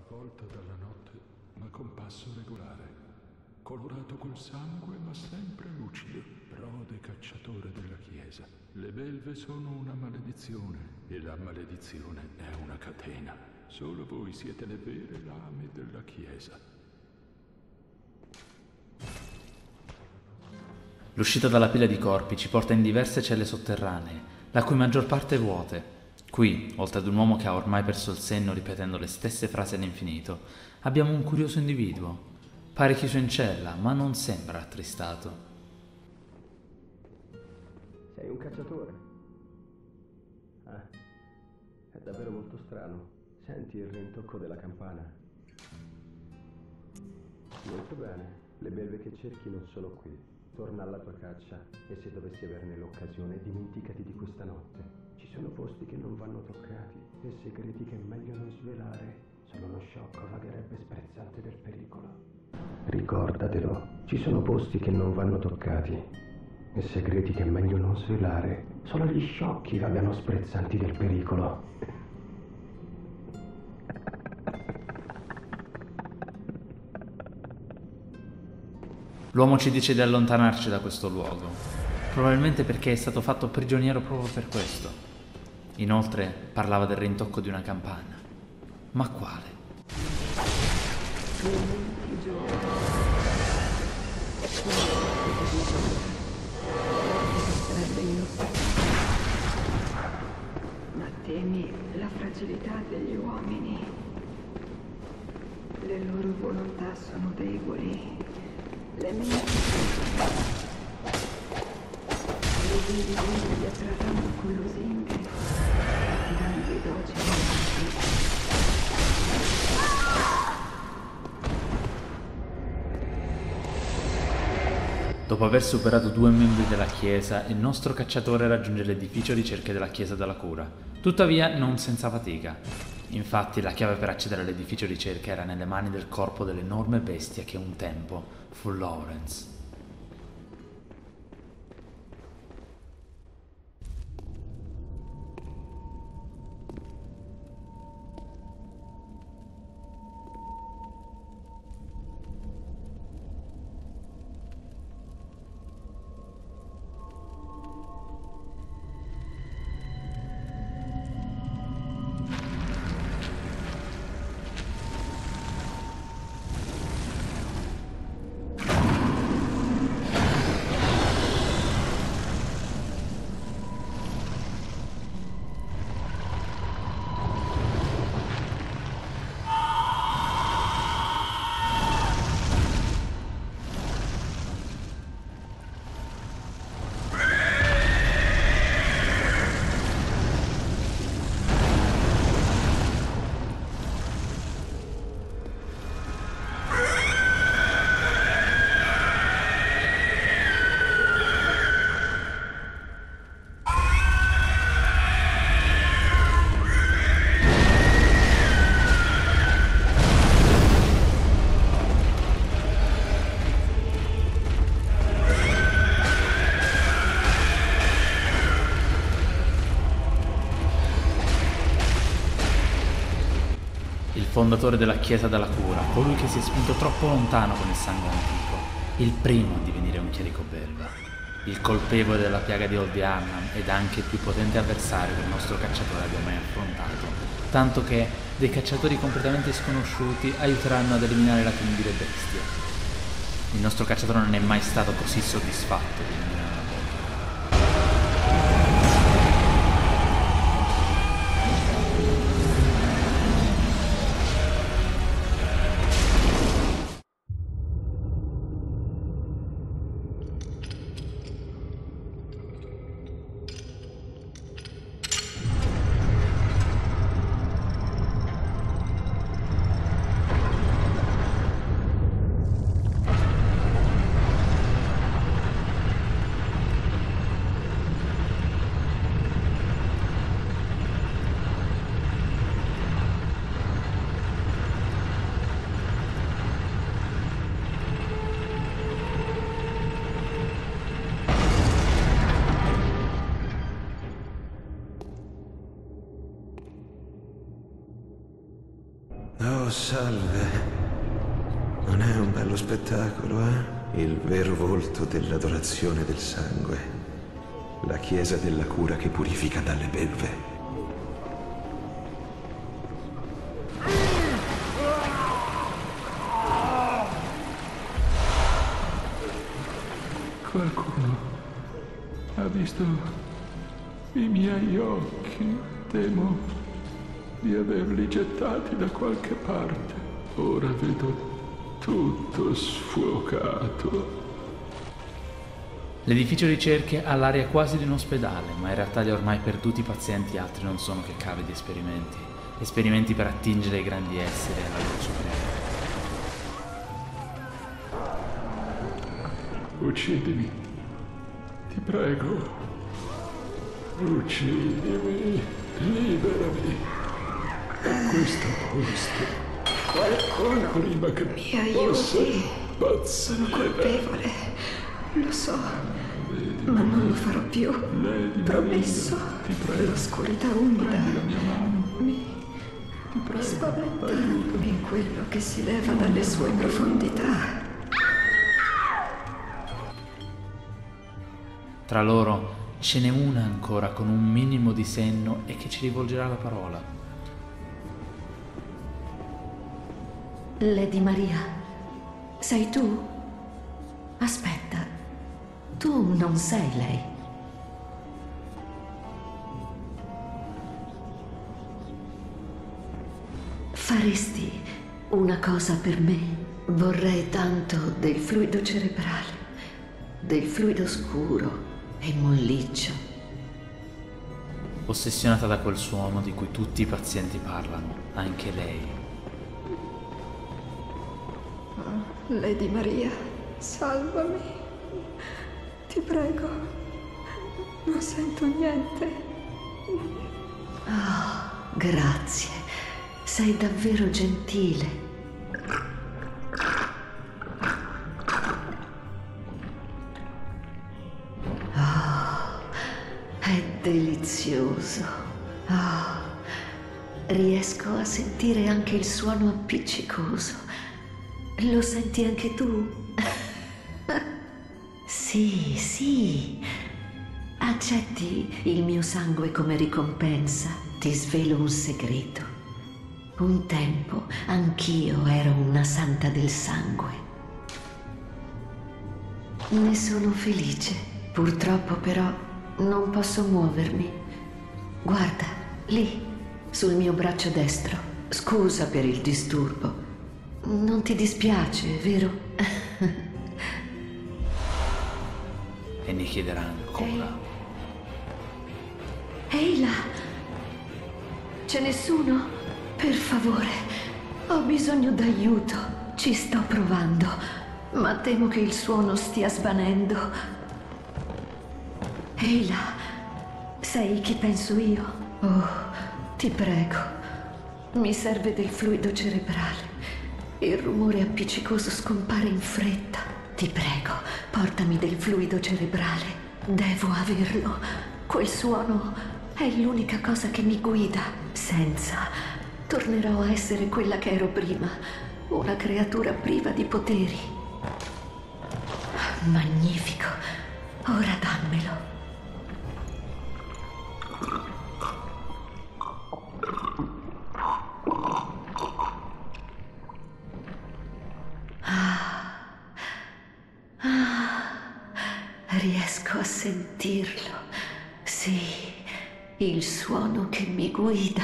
avvolta dalla notte, ma con passo regolare, colorato col sangue ma sempre lucido, prode cacciatore della Chiesa. Le belve sono una maledizione e la maledizione è una catena. Solo voi siete le vere lame della Chiesa. L'uscita dalla pila di corpi ci porta in diverse celle sotterranee, la cui maggior parte vuote. Qui, oltre ad un uomo che ha ormai perso il senno ripetendo le stesse frasi all'infinito, abbiamo un curioso individuo. Pare chiuso in cella, ma non sembra attristato. Sei un cacciatore? Ah, è davvero molto strano. Senti il rintocco della campana? Molto bene. Le belve che cerchi non sono qui. Torna alla tua caccia e se dovessi averne l'occasione, dimenticati di questa notte. Ci sono posti che non vanno toccati e segreti che è meglio non svelare. Solo lo sciocco vagherebbe sprezzante del pericolo. Ricordatelo, ci sono posti che non vanno toccati e segreti che è meglio non svelare. Solo gli sciocchi vagano sprezzanti del pericolo. L'uomo ci dice di allontanarci da questo luogo, probabilmente perché è stato fatto prigioniero proprio per questo. Inoltre parlava del rintocco di una campana. Ma quale? Ma temi la fragilità degli uomini. Le loro volontà sono deboli. Le menti le viventi li attrarranno con lusinghe, dando i docili. Dopo aver superato 2 membri della chiesa, il nostro cacciatore raggiunge l'edificio di ricerche della chiesa della cura. Tuttavia non senza fatica. Infatti la chiave per accedere all'edificio di ricerca era nelle mani del corpo dell'enorme bestia che un tempo fu Lawrence. Il fondatore della Chiesa della Cura, colui che si è spinto troppo lontano con il sangue antico, il primo a divenire un chierico belva, il colpevole della piaga di Old Arnhem ed anche il più potente avversario che il nostro cacciatore abbia mai affrontato, tanto che dei cacciatori completamente sconosciuti aiuteranno ad eliminare la temibile bestia. Il nostro cacciatore non è mai stato così soddisfatto di eliminare una volta. Oh, salve. Non è un bello spettacolo, eh? Il vero volto dell'adorazione del sangue. La chiesa della cura che purifica dalle belve. Qualcuno ha visto i miei occhi. Temo di averli gettati da qualche parte. Ora vedo tutto sfuocato. L'edificio ricerche ha l'aria quasi di un ospedale, ma in realtà gli ormai perduti pazienti altri non sono che cave di esperimenti. Esperimenti per attingere ai grandi esseri e alla loro supremazia. Uccidimi. Ti prego. Uccidimi. Liberami. Da questo posto. Qualcuno Prima che mi possa aiuti. impazzire. Sono colpevole, lo so, ma non lo farò più. Promesso. Ti prego. L'oscurità umida Prendi la mia mano. mi Ti prego. spaventa Aiutami. in quello che si leva dalle sue profondità. Tra loro ce n'è una ancora con un minimo di senno e che ci rivolgerà la parola. Lady Maria, sei tu? Aspetta, tu non sei lei. Faresti una cosa per me? Vorrei tanto del fluido cerebrale, del fluido scuro e molliccio. Ossessionata da quel suono di cui tutti i pazienti parlano, anche lei. Lady Maria, salvami. Ti prego. Non sento niente. Grazie, sei davvero gentile. È delizioso. Riesco a sentire anche il suono appiccicoso. Lo senti anche tu? Sì, sì. Accetti il mio sangue come ricompensa. Ti svelo un segreto. Un tempo anch'io ero una santa del sangue. Ne sono felice. Purtroppo però non posso muovermi. Guarda, lì, sul mio braccio destro. Scusa per il disturbo. Non ti dispiace, vero? E ne chiederà ancora. Ehi là! C'è nessuno? Per favore, ho bisogno d'aiuto. Ci sto provando, ma temo che il suono stia svanendo. Ehi là! Sei chi penso io? Oh, ti prego. Mi serve del fluido cerebrale. Il rumore appiccicoso scompare in fretta. Ti prego, portami del fluido cerebrale. Devo averlo. Quel suono è l'unica cosa che mi guida. Senza, tornerò a essere quella che ero prima. Una creatura priva di poteri. Magnifico. Ora dammelo. Riesco a sentirlo. Sì, il suono che mi guida.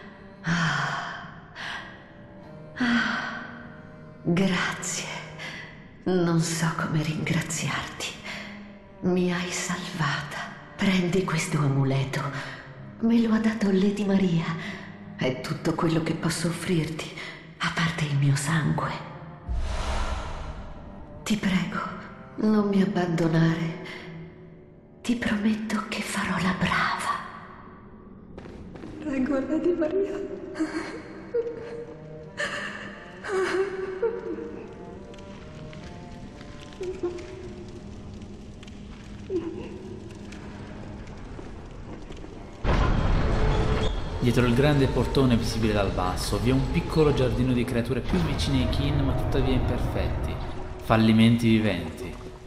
Grazie. Non so come ringraziarti. Mi hai salvata. Prendi questo amuleto. Me lo ha dato Lady Maria. È tutto quello che posso offrirti, a parte il mio sangue. Ti prego. Non mi abbandonare. Ti prometto che farò la brava. Prego, Lady Maria. Dietro il grande portone visibile dal basso vi è un piccolo giardino di creature più vicine ai kin ma tuttavia imperfetti, fallimenti viventi.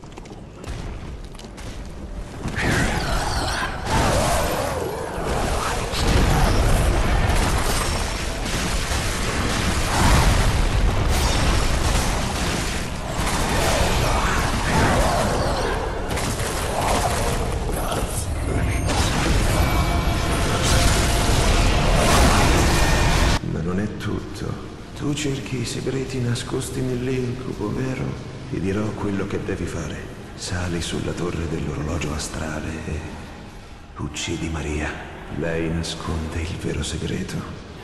Tu cerchi i segreti nascosti nell'incubo, vero? Ti dirò quello che devi fare. Sali sulla torre dell'orologio astrale e uccidi Maria. Lei nasconde il vero segreto.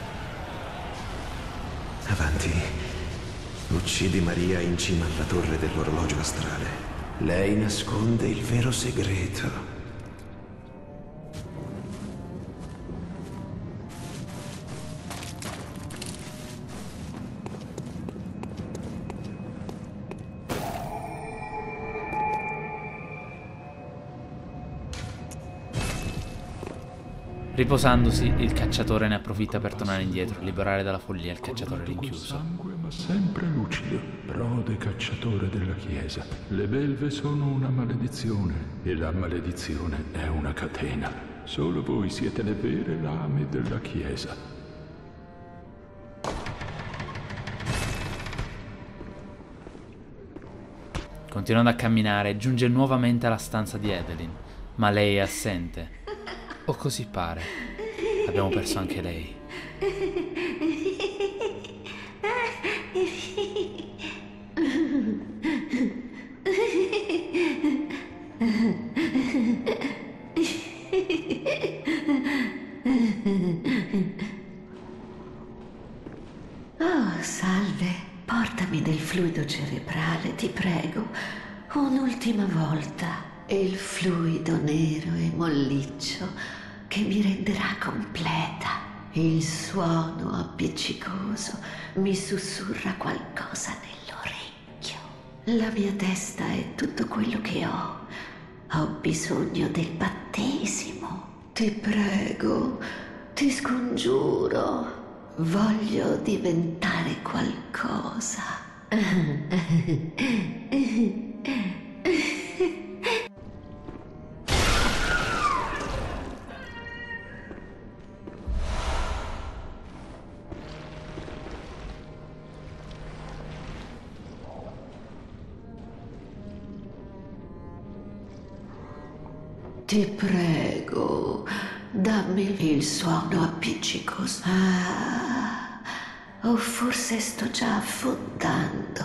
Avanti. Uccidi Maria in cima alla torre dell'orologio astrale. Lei nasconde il vero segreto. Riposandosi, il cacciatore ne approfitta per tornare indietro, liberare dalla follia il cacciatore rinchiuso. Sangue, ma sempre lucido. Prode cacciatore della Chiesa. Le belve sono una maledizione e la maledizione è una catena. Solo voi siete le vere lame della Chiesa. Continuando a camminare, giunge nuovamente alla stanza di Evelyn, ma lei è assente. O così pare. Abbiamo perso anche lei. Oh, salve. Portami del fluido cerebrale, ti prego. Un'ultima volta. Il fluido nero e molliccio che mi renderà completa. Il suono appiccicoso mi sussurra qualcosa nell'orecchio. La mia testa è tutto quello che ho. Ho bisogno del battesimo. Ti prego, ti scongiuro. Voglio diventare qualcosa. Ti prego, dammi il suono appiccicoso. O forse sto già affondando.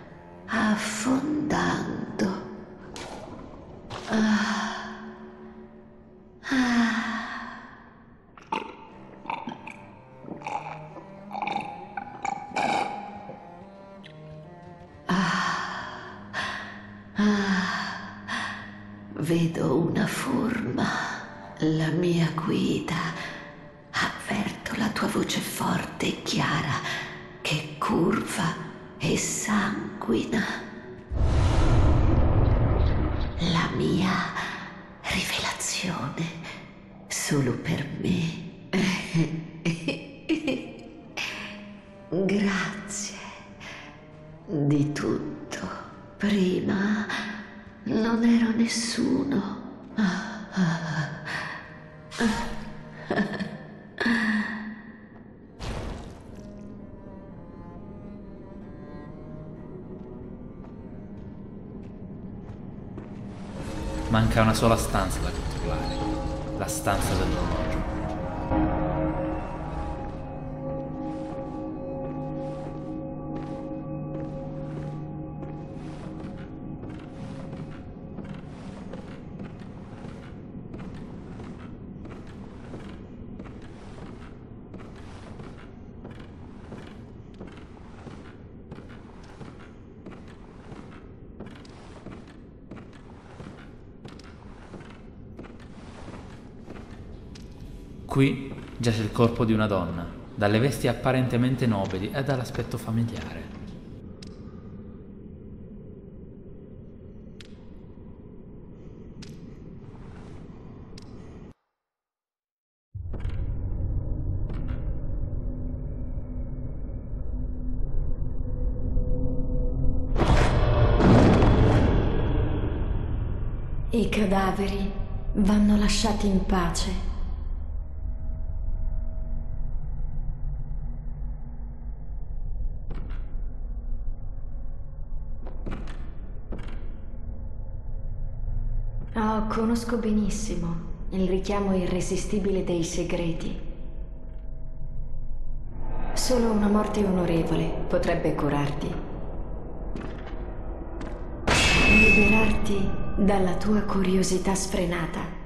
Vedo una forma, la mia guida. Avverto la tua voce forte e chiara che curva e sanguina. La mia rivelazione solo per me. Grazie di tutto. Prima non ero nessuno. Manca una sola stanza da controllare, la stanza dell'orologio. Qui giace il corpo di una donna, dalle vesti apparentemente nobili e dall'aspetto familiare. I cadaveri vanno lasciati in pace. Oh, conosco benissimo il richiamo irresistibile dei segreti. Solo una morte onorevole potrebbe curarti. Liberarti dalla tua curiosità sfrenata.